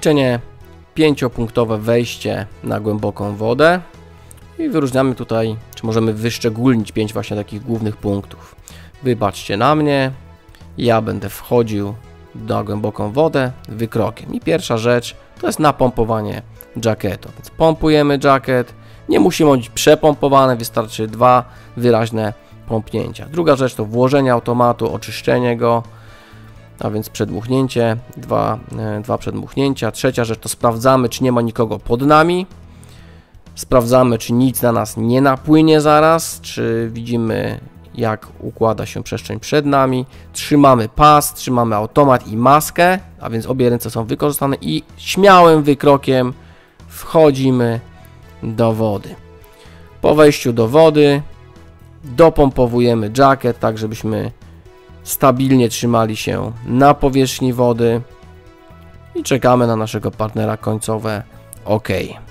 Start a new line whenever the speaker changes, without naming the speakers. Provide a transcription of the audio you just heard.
Ćwiczenie 5-punktowe wejście na głęboką wodę i wyróżniamy tutaj, czy możemy wyszczególnić 5 właśnie takich głównych punktów. Wybaczcie na mnie, ja będę wchodził na głęboką wodę wykrokiem i pierwsza rzecz to jest napompowanie jacketu. Więc pompujemy jacket, nie musi być przepompowany, wystarczy 2 wyraźne pompnięcia. Druga rzecz to włożenie automatu, oczyszczenie go, a więc przedmuchnięcie, 2 przedmuchnięcia. Trzecia rzecz to sprawdzamy, czy nie ma nikogo pod nami. Sprawdzamy, czy nic na nas nie napłynie zaraz, czy widzimy, jak układa się przestrzeń przed nami. Trzymamy pas, trzymamy automat i maskę, a więc obie ręce są wykorzystane i śmiałym wykrokiem wchodzimy do wody. Po wejściu do wody dopompowujemy jacket, tak żebyśmy stabilnie trzymali się na powierzchni wody i czekamy na naszego partnera końcowe OK.